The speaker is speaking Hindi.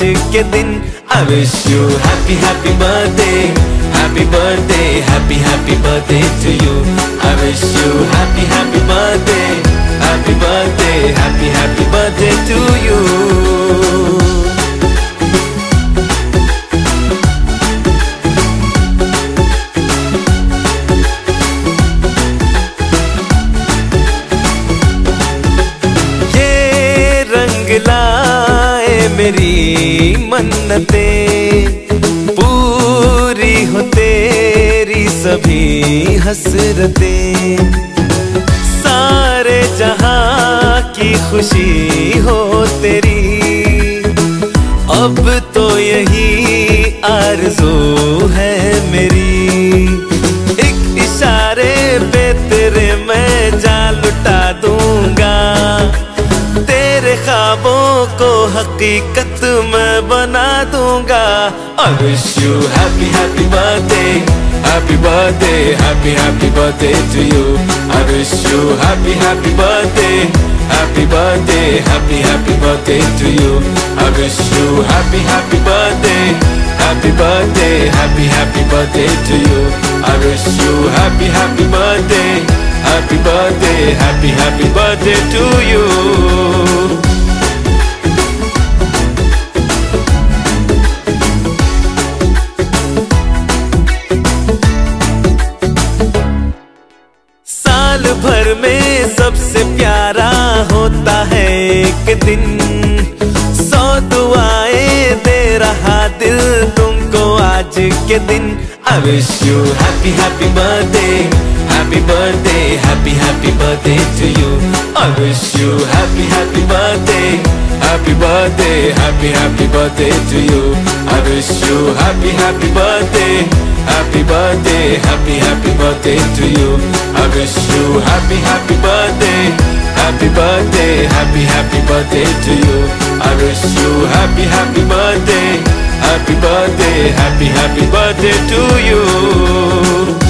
के दिन। I wish you happy happy birthday, happy birthday, happy happy birthday to you. I wish you happy happy birthday, happy birthday, happy happy birthday to you. लाए मेरी मन्नतें, पूरी हो तेरी सभी हसरतें। सारे जहां की खुशी हो तेरी, अब तो यही आरज़ू है मेरी। एक इशारे पे तेरे मैं जान लुटा दूंगा, तेरे ख्वाबों को हकीकत में बना दूंगा। I wish you happy happy birthday, happy birthday, happy happy birthday to you. I wish you happy happy birthday, happy birthday, happy happy birthday to you. I wish you happy happy birthday, happy birthday, happy happy birthday to you. I wish you happy happy birthday, happy birthday, happy happy birthday to you. साल भर में सबसे प्यारा होता है एक दिन, 100 दुआएं दे रहा दिल तुमको आज के दिन। I wish you happy happy birthday, happy birthday, happy happy birthday to you. I wish you happy happy birthday, happy birthday, happy happy birthday to you. I wish you happy happy birthday, happy birthday, happy happy birthday to you. I wish you happy happy birthday, happy birthday, happy happy birthday to you. I wish you happy happy birthday, happy birthday, happy happy birthday to you.